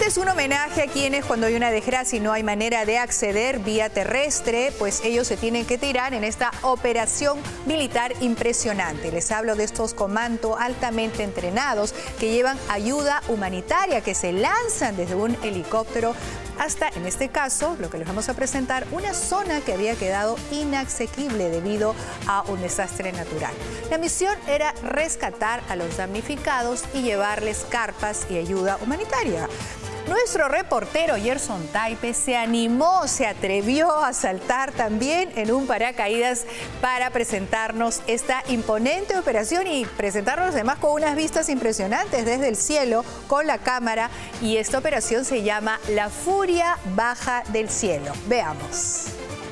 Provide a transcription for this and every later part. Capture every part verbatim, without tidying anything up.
Este es un homenaje a quienes cuando hay una desgracia y no hay manera de acceder vía terrestre, pues ellos se tienen que tirar en esta operación militar impresionante. Les hablo de estos comandos altamente entrenados que llevan ayuda humanitaria, que se lanzan desde un helicóptero hasta, en este caso, lo que les vamos a presentar, una zona que había quedado inaccesible debido a un desastre natural. La misión era rescatar a los damnificados y llevarles carpas y ayuda humanitaria. Nuestro reportero Gerson Taipe se animó, se atrevió a saltar también en un paracaídas para presentarnos esta imponente operación y presentarnos además con unas vistas impresionantes desde el cielo con la cámara. Y esta operación se llama La Furia Baja del Cielo. Veamos.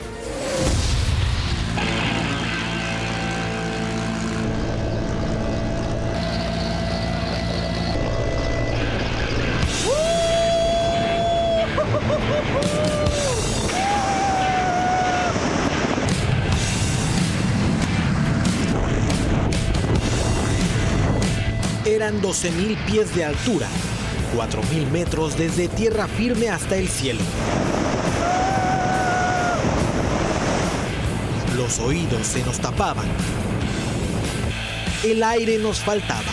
Eran doce mil pies de altura, cuatro mil metros desde tierra firme hasta el cielo. Los oídos se nos tapaban. El aire nos faltaba.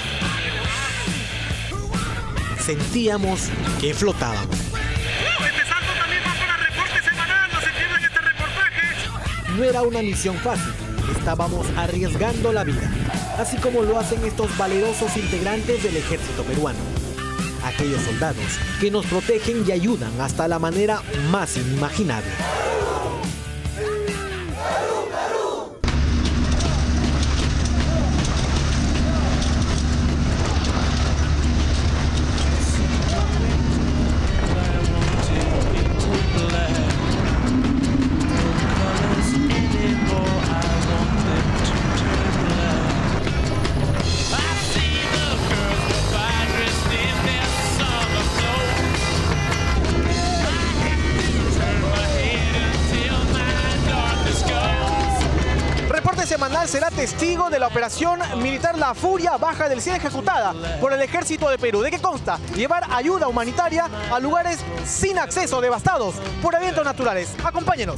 Sentíamos que flotábamos. Este salto también va para reporte semanal, no se pierdan este reportaje. No era una misión fácil, estábamos arriesgando la vida, así como lo hacen estos valerosos integrantes del ejército peruano. Aquellos soldados que nos protegen y ayudan hasta la manera más inimaginable. Semanal será testigo de la operación militar La Furia Baja del Cielo ejecutada por el Ejército de Perú. ¿De qué consta? Llevar ayuda humanitaria a lugares sin acceso, devastados por eventos naturales. Acompáñenos.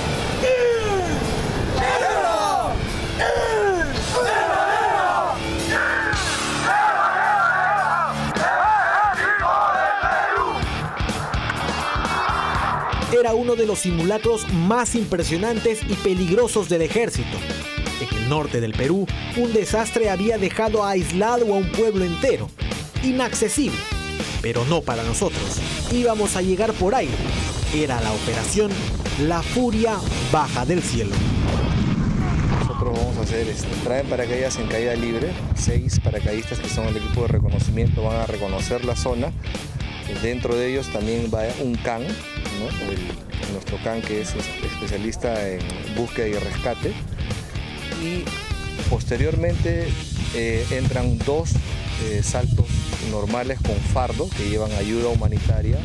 Era uno de los simulacros más impresionantes y peligrosos del ejército. En el norte del Perú, un desastre había dejado aislado a un pueblo entero, inaccesible, pero no para nosotros. Íbamos a llegar por aire. Era la operación La Furia Baja del Cielo. Nosotros vamos a hacer, este, traen paracaídas en caída libre, seis paracaidistas que son el equipo de reconocimiento van a reconocer la zona. Dentro de ellos también va un can, ¿no? el, nuestro can que es especialista en búsqueda y rescate. Y posteriormente eh, entran dos eh, saltos normales con fardo que llevan ayuda humanitaria.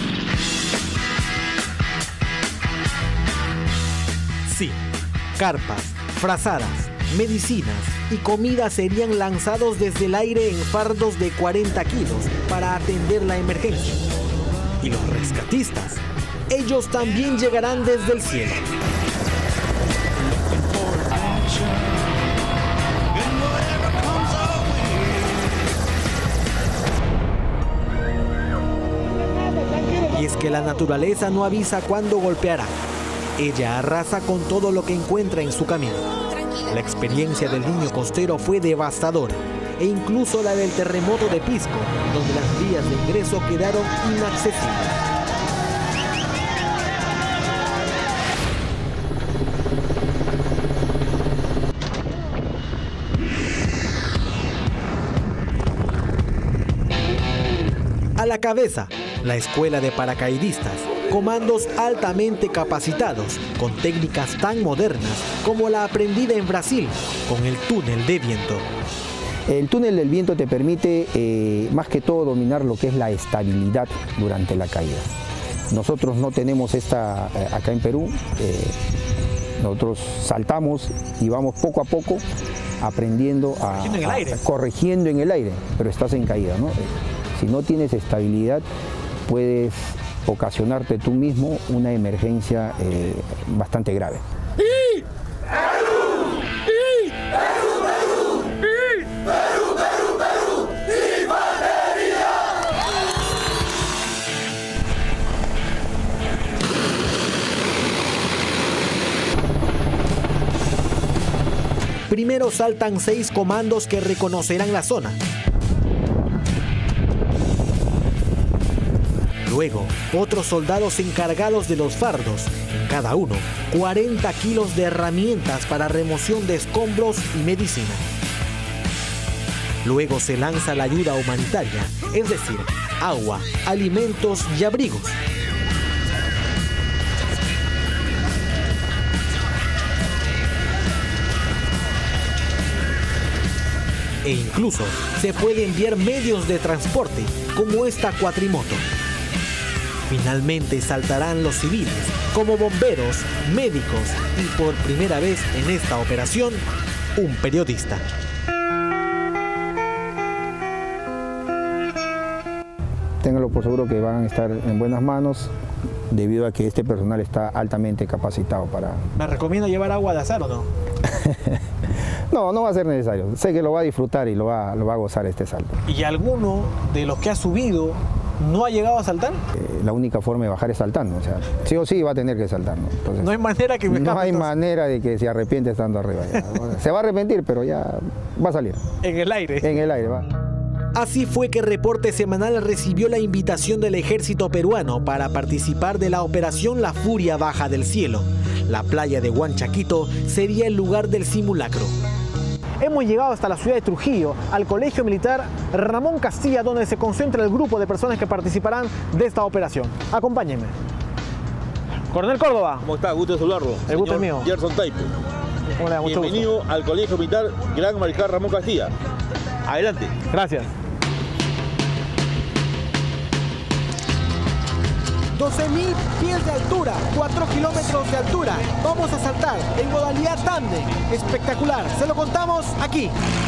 Sí, carpas, frazadas, medicinas y comida serían lanzados desde el aire en fardos de cuarenta kilos para atender la emergencia. Y los rescatistas, ellos también llegarán desde el cielo. Y es que la naturaleza no avisa cuándo golpeará. Ella arrasa con todo lo que encuentra en su camino. La experiencia del niño costero fue devastadora, e incluso la del terremoto de Pisco, donde las vías de ingreso quedaron inaccesibles. A la cabeza, la escuela de paracaidistas, comandos altamente capacitados, con técnicas tan modernas como la aprendida en Brasil, con el túnel de viento. El túnel del viento te permite, eh, más que todo, dominar lo que es la estabilidad durante la caída. Nosotros no tenemos esta, eh, acá en Perú, eh, nosotros saltamos y vamos poco a poco aprendiendo a, corrigiendo en el aire, a, corrigiendo en el aire, pero estás en caída, ¿no? Si no tienes estabilidad, puedes ocasionarte tú mismo una emergencia eh, bastante grave. ¡Y! ¡Perú! ¡Y! ¡Perú, Perú! ¡Y! ¡Perú, Perú, Perú! ¡Infantería! Primero saltan seis comandos que reconocerán la zona. Luego, otros soldados encargados de los fardos, en cada uno cuarenta kilos de herramientas para remoción de escombros y medicina. Luego se lanza la ayuda humanitaria, es decir, agua, alimentos y abrigos. E incluso se puede enviar medios de transporte, como esta cuatrimoto. Finalmente saltarán los civiles, como bomberos, médicos y por primera vez en esta operación, un periodista. Ténganlo por seguro que van a estar en buenas manos debido a que este personal está altamente capacitado para... ¿Me recomienda llevar agua de azar o no? No, no va a ser necesario. Sé que lo va a disfrutar y lo va, lo va a gozar este salto. ¿Y alguno de los que ha subido no ha llegado a saltar? Eh, la única forma de bajar es saltando. O sea, sí o sí va a tener que saltar, ¿no? Entonces, no hay manera que me escape, No hay entonces. manera de que se arrepiente estando arriba. Ya. Se va a arrepentir, pero ya va a salir. En el aire. En el aire, va. Así fue que Reporte Semanal recibió la invitación del ejército peruano para participar de la operación La Furia Baja del Cielo. La playa de Huanchaquito sería el lugar del simulacro. Hemos llegado hasta la ciudad de Trujillo, al Colegio Militar Ramón Castilla, donde se concentra el grupo de personas que participarán de esta operación. Acompáñenme. Coronel Córdoba. ¿Cómo está? Gusto de saludarlo. El gusto es mío. Gerson Taipe. ¿Cómo le da? Mucho Bienvenido gusto. al Colegio Militar Gran Mariscal Ramón Castilla. Adelante. Gracias. doce mil pies de altura, cuatro kilómetros de altura. Vamos a saltar en modalidad tándem. Espectacular. Se lo contamos aquí.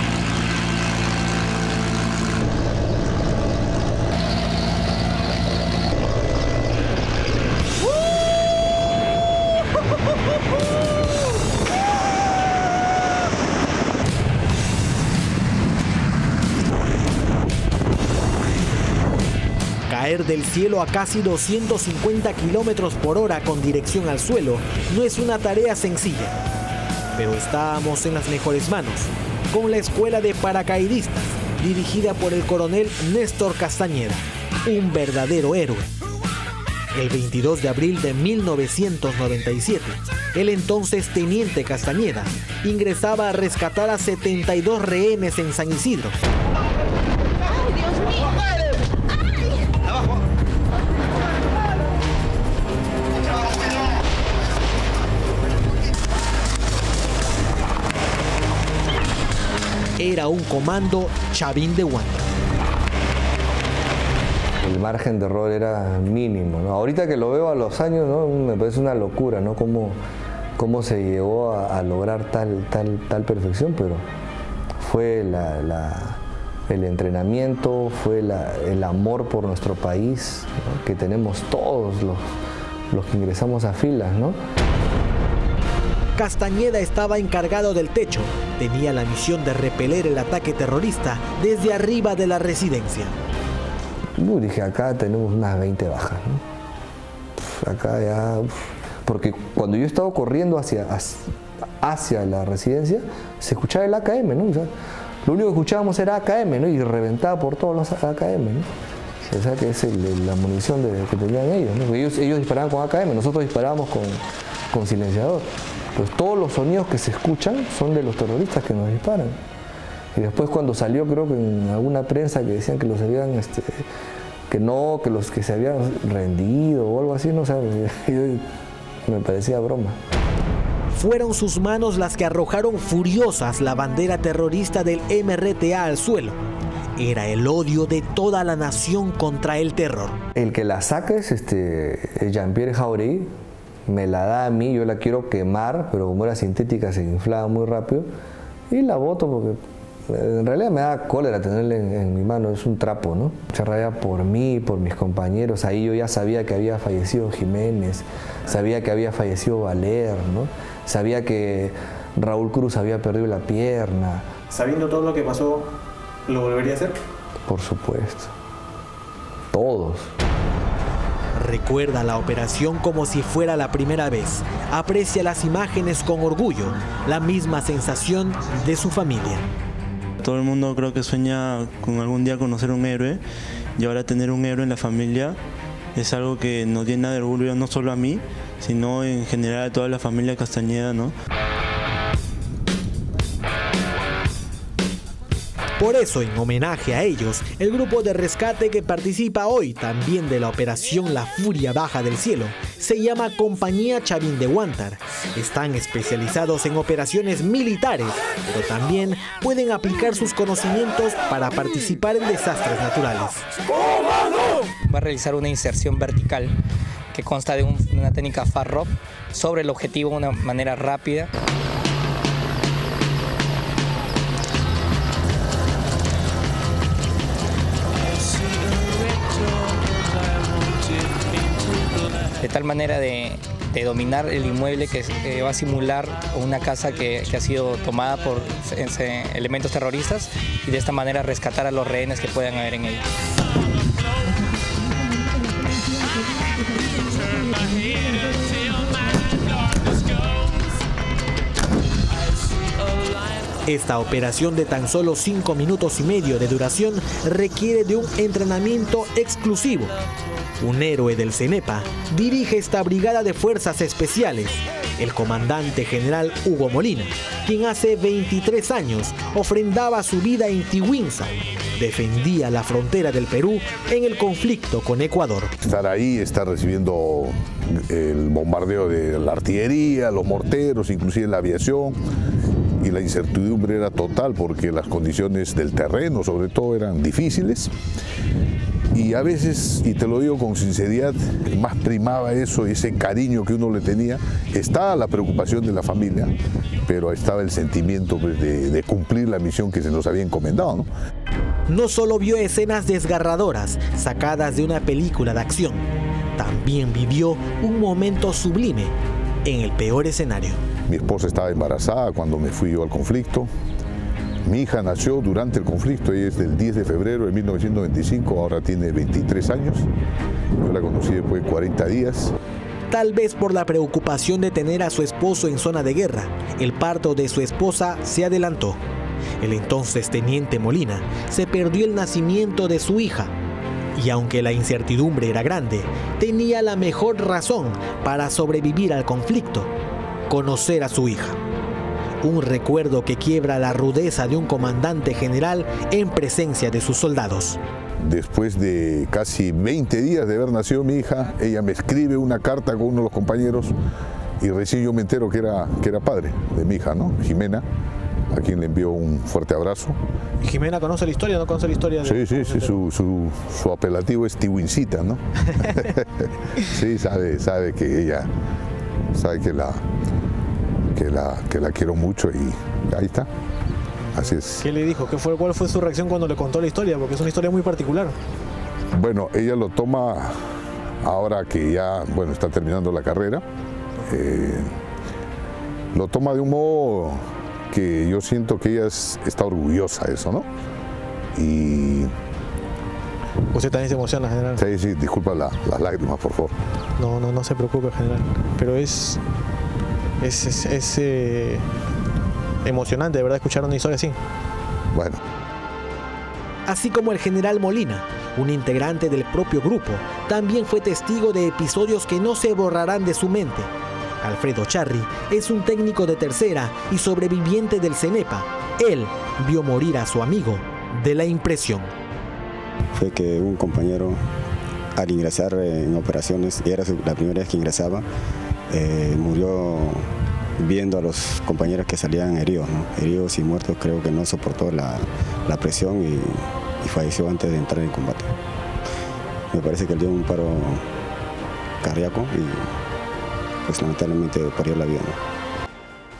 Caer del cielo a casi doscientos cincuenta kilómetros por hora con dirección al suelo no es una tarea sencilla. Pero estábamos en las mejores manos, con la escuela de paracaidistas, dirigida por el coronel Néstor Castañeda, un verdadero héroe. El veintidós de abril de mil novecientos noventa y siete, el entonces teniente Castañeda ingresaba a rescatar a setenta y dos rehenes en San Isidro. ¡Ay, Dios mío! Era un comando Chavín de Huanta. El margen de error era mínimo, ¿no? Ahorita que lo veo a los años, ¿no? Me parece una locura, ¿no? Cómo, cómo se llegó a, a lograr tal, tal, tal perfección, pero fue la, la, el entrenamiento, fue la, el amor por nuestro país, ¿no? Que tenemos todos los, los que ingresamos a filas, ¿no? Castañeda estaba encargado del techo. Tenía la misión de repeler el ataque terrorista desde arriba de la residencia. Uh, dije, acá tenemos unas veinte bajas, ¿no? Uf, acá ya... Uf. Porque cuando yo estaba corriendo hacia, hacia la residencia, se escuchaba el A K M, ¿no? O sea, lo único que escuchábamos era A K M, ¿no? Y reventaba por todos los A K M, ¿no? O sea, que es el, la munición de, que tenían ellos, ¿no? Ellos, ellos disparaban con A K M, nosotros disparábamos con, con silenciador. Pues todos los sonidos que se escuchan son de los terroristas que nos disparan. Y después cuando salió, creo que en alguna prensa que decían que los habían, este, que no, que los que se habían rendido o algo así, no sé, me parecía broma. Fueron sus manos las que arrojaron furiosas la bandera terrorista del M R T A al suelo. Era el odio de toda la nación contra el terror. El que la saque es este, Jean-Pierre Jauregui. Me la da a mí, yo la quiero quemar, pero como era sintética se inflaba muy rápido y la boto porque En realidad me da cólera tenerle en, en mi mano, es un trapo, ¿no? Se raya por mí, por mis compañeros. Ahí yo ya sabía que había fallecido Jiménez, sabía que había fallecido Valer, ¿no? Sabía que Raúl Cruz había perdido la pierna. Sabiendo todo lo que pasó, ¿lo volvería a hacer? Por supuesto. Todos. Recuerda la operación como si fuera la primera vez. Aprecia las imágenes con orgullo, la misma sensación de su familia. Todo el mundo creo que sueña con algún día conocer un héroe, y ahora tener un héroe en la familia es algo que nos llena de orgullo no solo a mí, sino en general a toda la familia Castañeda, ¿no? Por eso, en homenaje a ellos, el grupo de rescate que participa hoy también de la operación La Furia Baja del Cielo se llama Compañía Chavín de Huántar. Están especializados en operaciones militares, pero también pueden aplicar sus conocimientos para participar en desastres naturales. Va a realizar una inserción vertical que consta de un, una técnica F A R O P sobre el objetivo de una manera rápida. De tal manera de, de dominar el inmueble que eh, va a simular una casa que, que ha sido tomada por ese, elementos terroristas, y de esta manera rescatar a los rehenes que puedan haber en ella. Esta operación de tan solo cinco minutos y medio de duración requiere de un entrenamiento exclusivo. Un héroe del CENEPA dirige esta brigada de fuerzas especiales, el comandante general Hugo Molina, quien hace veintitrés años ofrendaba su vida en Tihuinza. Defendía la frontera del Perú en el conflicto con Ecuador. Estar ahí, estar recibiendo el bombardeo de la artillería, los morteros, inclusive la aviación, y la incertidumbre era total porque las condiciones del terreno, sobre todo, eran difíciles. Y a veces, y te lo digo con sinceridad, más primaba eso, ese cariño que uno le tenía. Estaba la preocupación de la familia, pero estaba el sentimiento pues, de, de cumplir la misión que se nos había encomendado, ¿no? No solo vio escenas desgarradoras, sacadas de una película de acción, también vivió un momento sublime en el peor escenario. Mi esposa estaba embarazada cuando me fui yo al conflicto. Mi hija nació durante el conflicto, ella es del diez de febrero de mil novecientos noventa y cinco, ahora tiene veintitrés años. Yo la conocí después de cuarenta días. Tal vez por la preocupación de tener a su esposo en zona de guerra, el parto de su esposa se adelantó. El entonces teniente Molina se perdió el nacimiento de su hija. Y aunque la incertidumbre era grande, tenía la mejor razón para sobrevivir al conflicto: conocer a su hija. Un recuerdo que quiebra la rudeza de un comandante general en presencia de sus soldados. Después de casi veinte días de haber nacido mi hija, ella me escribe una carta con uno de los compañeros y recién yo me entero que era, que era padre de mi hija, ¿no? Jimena, a quien le envío un fuerte abrazo. ¿Y Jimena conoce la historia o no conoce la historia? Sí, sí, sí, su, su, su apelativo es Tihuincita, ¿no? Sí, sabe, sabe que ella, sabe que la... Que la, que la quiero mucho y ahí está, así es. ¿Qué le dijo? ¿Qué fue, ¿Cuál fue su reacción cuando le contó la historia? Porque es una historia muy particular. Bueno, ella lo toma ahora que ya, bueno, está terminando la carrera, eh, lo toma de un modo que yo siento que ella es, está orgullosa de eso, ¿no? Y... ¿Usted también se emociona, general? Sí, sí, disculpa la, las lágrimas, por favor. No, no, no se preocupe, general, pero es... Es, es, es eh, emocionante, de verdad, escuchar una historia así. Bueno. Así como el general Molina, un integrante del propio grupo, también fue testigo de episodios que no se borrarán de su mente. Alfredo Charri es un técnico de tercera y sobreviviente del CENEPA. Él vio morir a su amigo de la impresión. Fue que un compañero, al ingresar en operaciones, y era la primera vez que ingresaba, Eh, murió viendo a los compañeros que salían heridos, ¿no? Heridos y muertos. Creo que no soportó la, la presión y, y falleció antes de entrar en combate. Me parece que él dio un paro cardíaco y pues lamentablemente perdió la vida, ¿no?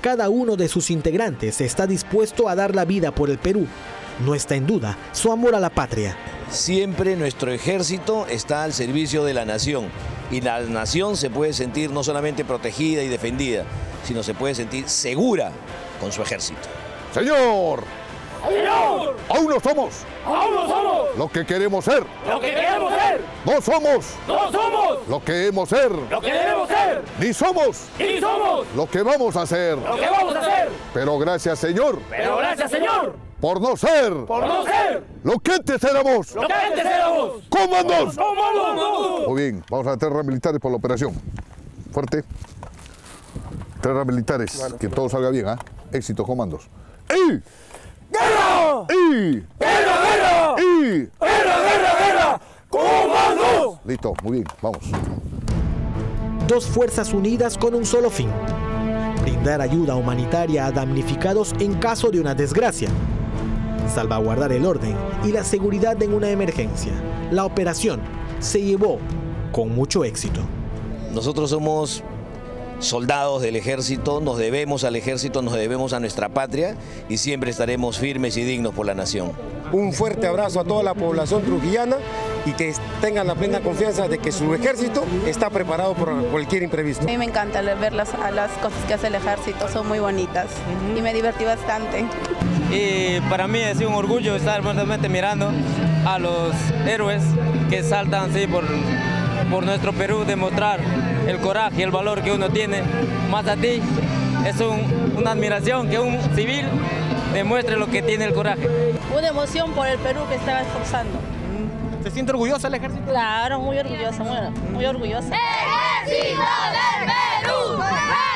Cada uno de sus integrantes está dispuesto a dar la vida por el Perú. No está en duda su amor a la patria. Siempre nuestro ejército está al servicio de la nación y la nación se puede sentir no solamente protegida y defendida, sino se puede sentir segura con su ejército. ¡Señor! ¡Señor! ¡Aún no somos! ¡Aún no somos! ¡Lo que queremos ser! ¡Lo que queremos ser! ¡No somos! ¡No somos! ¡Lo que hemos ser! ¡Lo que debemos ser! ¡Ni somos! ¡Ni somos! ¡Lo que vamos a ser! ¡Lo que vamos a hacer! Pero gracias, Señor. ¡Pero gracias, Señor! Por no ser. ¡Por no ser! Lo que antes éramos. ¡Lo que antes éramos! ¡Comandos! ¡Comandos! Muy bien, vamos a tierras militares por la operación. Fuerte. Tierras militares, vale, que todo salga bien, ¿ah? ¿eh? Éxito, comandos. ¡Y! ¡Guerra! ¡Y! ¡Guerra, guerra! ¡Y! ¡Guerra, guerra, guerra! ¡Comandos! Listo, muy bien, vamos. Dos fuerzas unidas con un solo fin: brindar ayuda humanitaria a damnificados en caso de una desgracia, salvaguardar el orden y la seguridad en una emergencia. La operación se llevó con mucho éxito. Nosotros somos soldados del ejército, nos debemos al ejército, nos debemos a nuestra patria y siempre estaremos firmes y dignos por la nación. Un fuerte abrazo a toda la población trujillana y que tengan la plena confianza de que su ejército está preparado por cualquier imprevisto. A mí me encanta ver las, las cosas que hace el ejército, son muy bonitas y me divertí bastante. Y para mí es un orgullo estar realmente mirando a los héroes que saltan así por, por nuestro Perú, demostrar el coraje y el valor que uno tiene. Más a ti, es un, una admiración que un civil demuestre lo que tiene el coraje. Una emoción por el Perú que estaba esforzando. ¿Se siente orgullosa el ejército? Claro, muy orgullosa, muy, muy orgullosa. ¡Ejército del Perú!